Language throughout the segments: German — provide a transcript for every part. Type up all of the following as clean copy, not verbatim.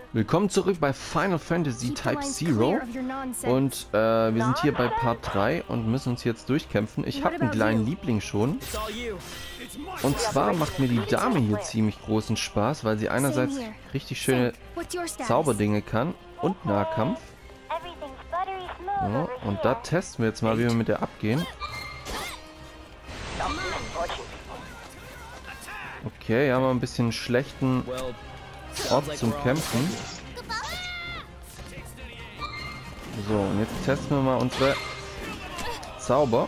Willkommen zurück bei Final Fantasy Type Zero und wir sind hier bei Part 3 und müssen uns jetzt durchkämpfen. Ich habe einen kleinen Liebling schon und zwar macht mir die Dame hier ziemlich großen Spaß, weil sie einerseits richtig schöne Zauberdinge kann und Nahkampf. Ja, und da testen wir jetzt mal, wie wir mit der abgehen. Okay, hier haben wir ein bisschen einen schlechten Ort zum Kämpfen. So, und jetzt testen wir mal unsere Zauber.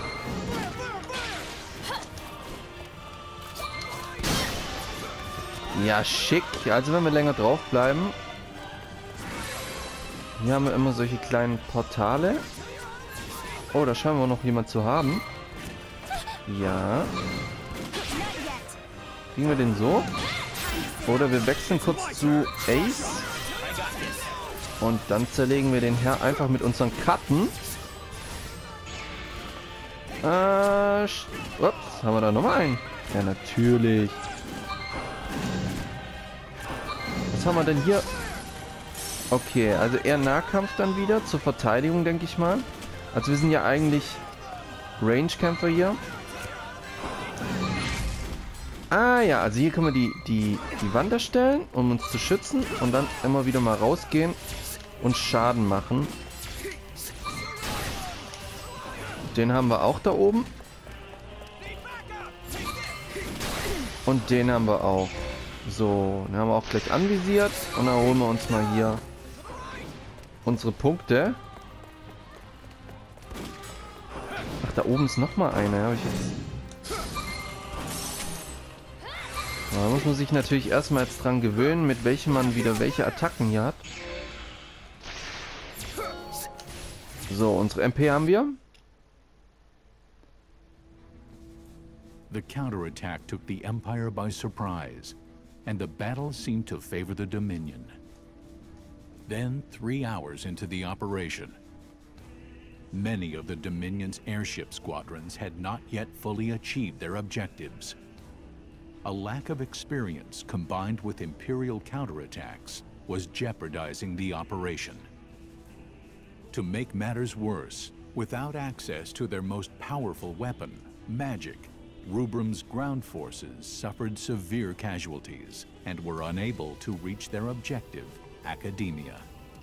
Ja, schick. Also wenn wir länger drauf bleiben. Hier haben wir immer solche kleinen Portale. Oh, da scheinen wir noch jemand zu haben. Ja. Kriegen wir den so? Oder wir wechseln kurz zu Ace. Und dann zerlegen wir den Herr einfach mit unseren Karten. Ups, haben wir da nochmal einen? Ja, natürlich. Was haben wir denn hier? Okay, also eher Nahkampf dann wieder. Zur Verteidigung, denke ich mal. Also wir sind ja eigentlich Range-Kämpfer hier. Ah ja, also hier können wir die Wand erstellen, um uns zu schützen. Und dann immer wieder mal rausgehen und Schaden machen. Den haben wir auch da oben. Und den haben wir auch. So, den haben wir auch gleich anvisiert. Und dann holen wir uns mal hier unsere Punkte. Ach, da oben ist nochmal einer. Habe ich jetzt... Da muss man sich natürlich erstmal jetzt dran gewöhnen, mit welchem man wieder welche Attacken hier hat. So, unsere MP haben wir. The counterattack took the Empire by surprise, and the battle seemed to favor the Dominion. Then, 3 hours into the operation, many of the Dominion's airship squadrons had not yet fully achieved their objectives. A lack of experience combined with Imperial counterattacks was jeopardizing the operation. To make matters worse, without access to their most powerful weapon, magic, Rubrum's ground forces suffered severe casualties and were unable to reach their objective, Academia.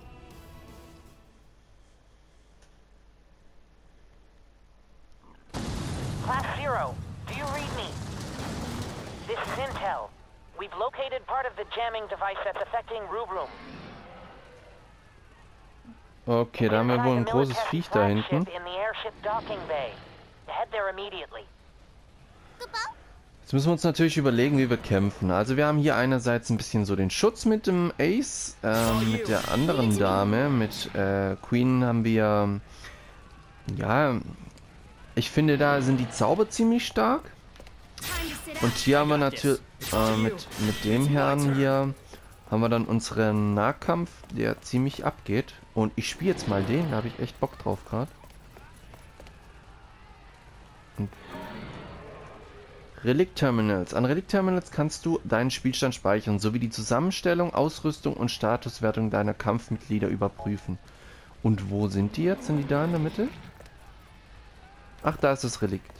Class Zero, do you read me? This is Intel. We've located part of the jamming device that's affecting Rubrum. Okay, da haben wir wohl ein großes Viech da hinten. Jetzt müssen wir uns natürlich überlegen, wie wir kämpfen. Also wir haben hier einerseits ein bisschen so den Schutz mit dem Ace, mit der anderen Dame, mit Queen haben wir, ja, ich finde da sind die Zauber ziemlich stark. Und hier haben wir natürlich, mit dem Herrn hier, haben wir dann unseren Nahkampf, der ziemlich abgeht. Und ich spiele jetzt mal den, da habe ich echt Bock drauf gerade. Relic Terminals. An Relic Terminals kannst du deinen Spielstand speichern, sowie die Zusammenstellung, Ausrüstung und Statuswertung deiner Kampfmitglieder überprüfen. Und wo sind die jetzt? Sind die da in der Mitte? Ach, da ist das Relikt.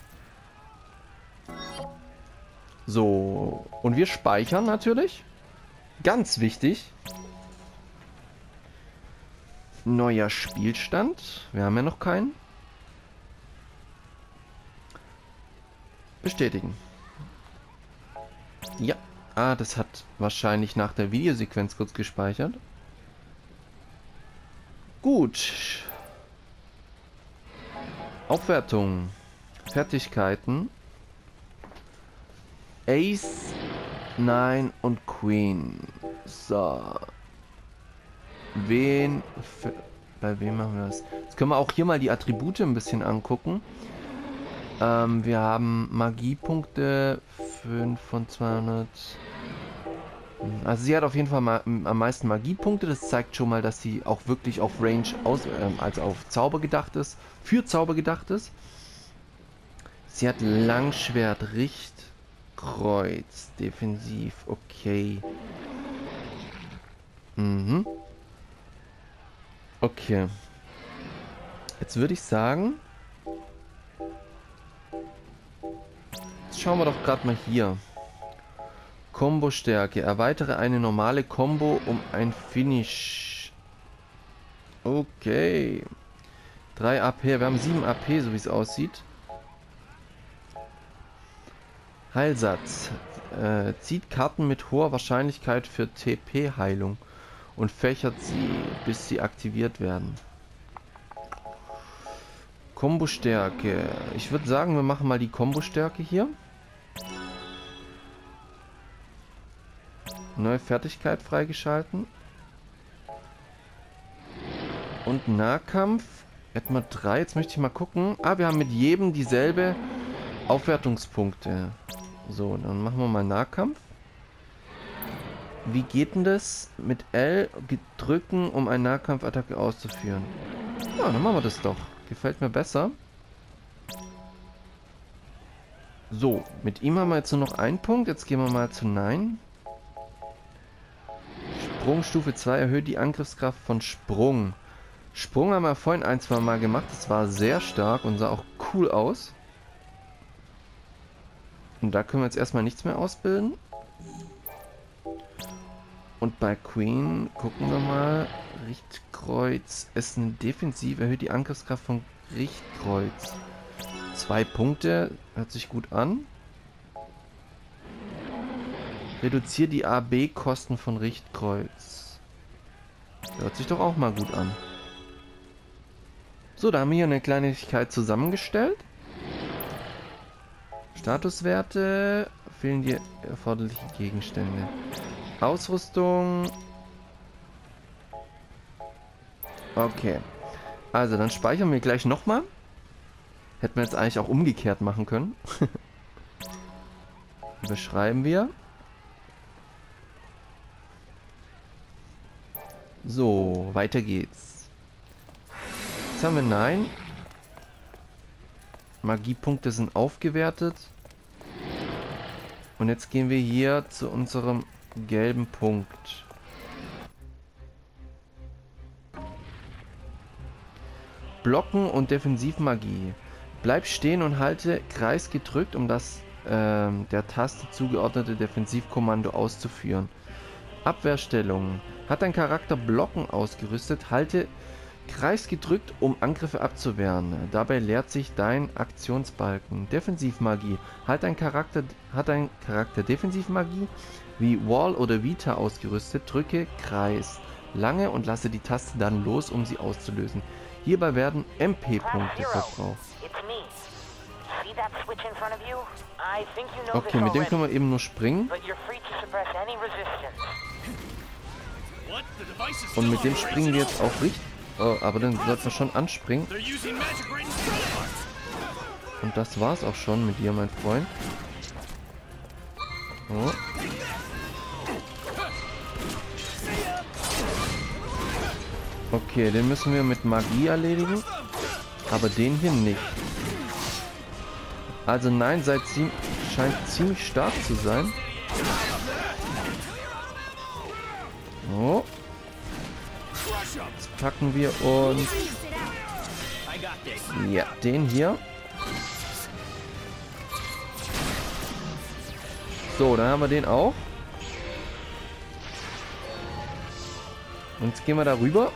So, und wir speichern natürlich. Ganz wichtig. Neuer Spielstand. Wir haben ja noch keinen. Bestätigen. Ja. Ah, das hat wahrscheinlich nach der Videosequenz kurz gespeichert. Gut. Aufwertung. Fertigkeiten. Ace, Nine und Queen. So. Bei wem machen wir das? Jetzt können wir auch hier mal die Attribute ein bisschen angucken. Wir haben Magiepunkte 5 von 200. Also sie hat auf jeden Fall am meisten Magiepunkte. Das zeigt schon mal, dass sie auch wirklich auf Range also auf Zauber gedacht ist. Für Zauber gedacht ist. Sie hat Langschwert, Richt, Kreuz, defensiv, okay. Mhm. Okay. Jetzt würde ich sagen... Jetzt schauen wir doch gerade mal hier. Combo-Stärke. Erweitere eine normale Combo um ein Finish. Okay. 3 AP. Wir haben 7 AP, so wie es aussieht. Heilsatz. Zieht Karten mit hoher Wahrscheinlichkeit für TP-Heilung und fächert sie, bis sie aktiviert werden. Combo-Stärke. Ich würde sagen, wir machen mal die Combo-Stärke hier. Neue Fertigkeit freigeschalten. Und Nahkampf. Hätten wir 3. Jetzt möchte ich mal gucken. Ah, wir haben mit jedem dieselbe Aufwertungspunkte. So, dann machen wir mal Nahkampf. Wie geht denn das? Mit L drücken, um eine Nahkampfattacke auszuführen. Ja, dann machen wir das doch. Gefällt mir besser. So, mit ihm haben wir jetzt nur noch einen Punkt. Jetzt gehen wir mal zu Nein. Sprungstufe 2 erhöht die Angriffskraft von Sprung. Sprung haben wir vorhin 1-2 Mal gemacht. Das war sehr stark und sah auch cool aus. Und da können wir jetzt erstmal nichts mehr ausbilden. Und bei Queen gucken wir mal. Richtkreuz ist eine Defensive, erhöht die Angriffskraft von Richtkreuz. 2 Punkte, hört sich gut an. Reduziert die AB-Kosten von Richtkreuz. Hört sich doch auch mal gut an. So, da haben wir hier eine Kleinigkeit zusammengestellt. Statuswerte, fehlen die erforderlichen Gegenstände. Ausrüstung. Okay. Also, dann speichern wir gleich nochmal. Hätten wir jetzt eigentlich auch umgekehrt machen können. Beschreiben wir. So, weiter geht's. Jetzt haben wir Nein. Magiepunkte sind aufgewertet. Und jetzt gehen wir hier zu unserem gelben Punkt. Blocken und Defensivmagie. Bleib stehen und halte Kreis gedrückt, um das der Taste zugeordnete Defensivkommando auszuführen. Abwehrstellung. Hat dein Charakter Blocken ausgerüstet, halte Kreis gedrückt, um Angriffe abzuwehren. Dabei leert sich dein Aktionsbalken. Defensivmagie. Hat dein Charakter Defensivmagie wie Wall oder Vita ausgerüstet, drücke Kreis lange und lasse die Taste dann los, um sie auszulösen. Hierbei werden MP-Punkte verbraucht. Okay, mit dem können wir eben nur springen. Und mit dem springen wir jetzt auch richtig. Oh, aber dann sollten wir schon anspringen. Und das war's auch schon mit dir, mein Freund. Oh. Okay, den müssen wir mit Magie erledigen. Aber den hier nicht. Also nein, scheint ziemlich stark zu sein. Oh. Jetzt packen wir uns... Ja, den hier. So, dann haben wir den auch. Und jetzt gehen wir da rüber.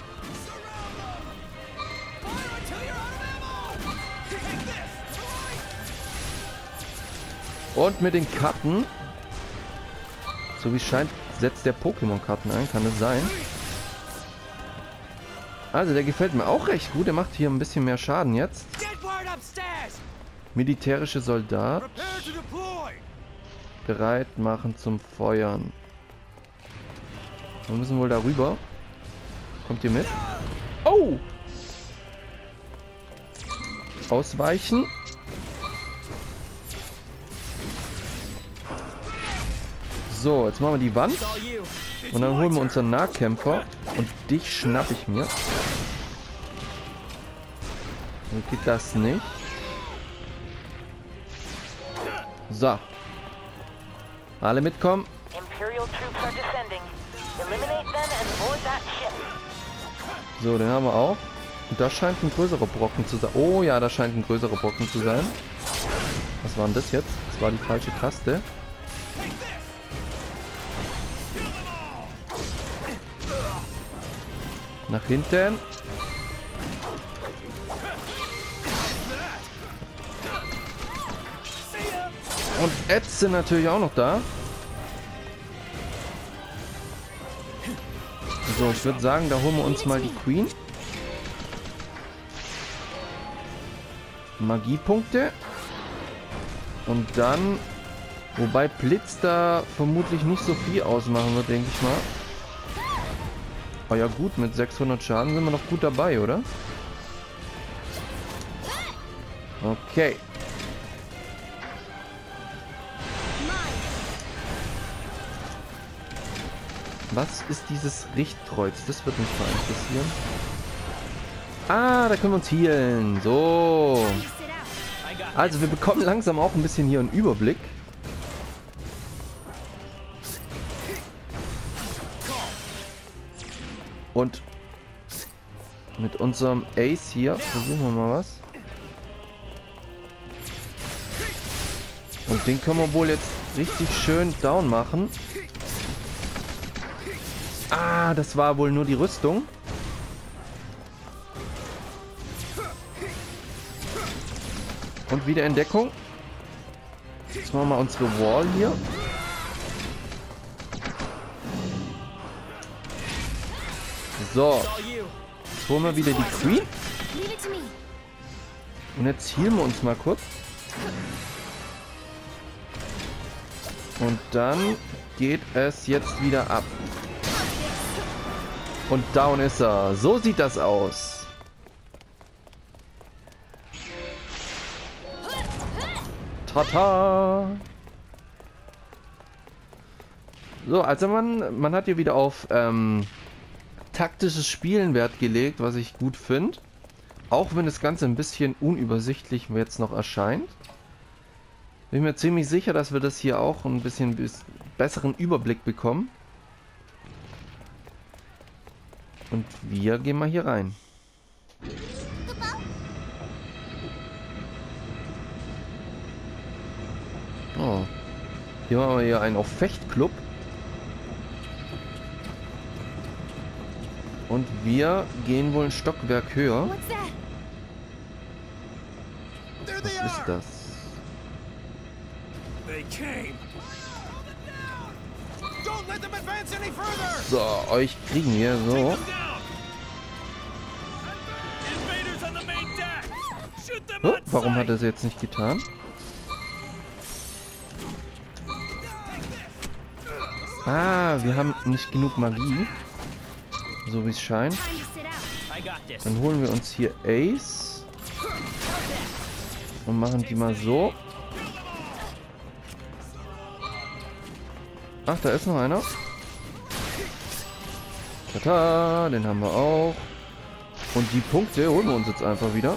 Und mit den Karten, so wie es scheint, setzt der Pokémon-Karten ein. Kann es sein? Also, der gefällt mir auch recht gut. Der macht hier ein bisschen mehr Schaden jetzt. Militärische Soldat. Bereit machen zum Feuern. Wir müssen wohl darüber. Kommt ihr mit? Oh! Ausweichen. So, jetzt machen wir die Wand. Und dann holen wir unseren Nahkämpfer. Und dich schnapp ich mir. So geht das nicht. So. Alle mitkommen. Eliminate them and board that ship. So, den haben wir auch. Und da scheint ein größerer Brocken zu sein. Oh ja, da scheint ein größerer Brocken zu sein. Was war denn das jetzt? Das war die falsche Taste. Nach hinten. Und Eds sind natürlich auch noch da. So, ich würde sagen, da holen wir uns mal die Queen. Magiepunkte. Und dann, wobei Blitz da vermutlich nicht so viel ausmachen wird, denke ich mal. Oh ja gut, mit 600 Schaden sind wir noch gut dabei, oder? Okay. Was ist dieses Richtkreuz? Das wird mich mal interessieren. Ah, da können wir uns healen. So. Also wir bekommen langsam auch ein bisschen hier einen Überblick. Und mit unserem Ace hier versuchen wir mal was. Und den können wir wohl jetzt richtig schön down machen. Ah, das war wohl nur die Rüstung. Und wieder Entdeckung. Jetzt machen wir mal unsere Wall hier. So. Jetzt holen wir wieder die Queen. Und jetzt healen wir uns mal kurz. Und dann geht es jetzt wieder ab. Und down ist er. So sieht das aus. Tata! So, also man hat hier wieder auf taktisches Spielen Wert gelegt, was ich gut finde. Auch wenn das Ganze ein bisschen unübersichtlich jetzt noch erscheint. Bin mir ziemlich sicher, dass wir das hier auch ein bisschen besseren Überblick bekommen. Und wir gehen mal hier rein. Oh. Hier haben wir hier einen auf Fechtclub. Und wir gehen wohl ein Stockwerk höher. Was ist das? So, euch kriegen wir so. Oh, warum hat er es jetzt nicht getan? Ah, wir haben nicht genug Magie. So wie es scheint. Dann holen wir uns hier Ace. Und machen die mal so. Ach, da ist noch einer. Tata, den haben wir auch. Und die Punkte holen wir uns jetzt einfach wieder.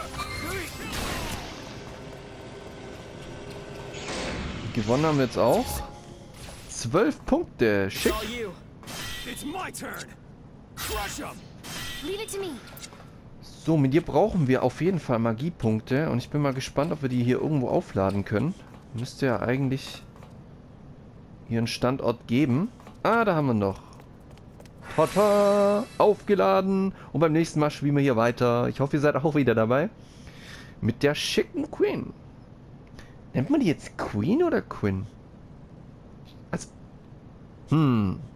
Gewonnen haben wir jetzt auch. 12 Punkte. Schick. So, mit dir brauchen wir auf jeden Fall Magiepunkte. Und ich bin mal gespannt, ob wir die hier irgendwo aufladen können. Müsste ja eigentlich hier einen Standort geben. Ah, da haben wir noch. Tata, aufgeladen. Und beim nächsten Mal spielen wir hier weiter. Ich hoffe, ihr seid auch wieder dabei. Mit der schicken Queen. Nennt man die jetzt Queen oder Quinn? Also,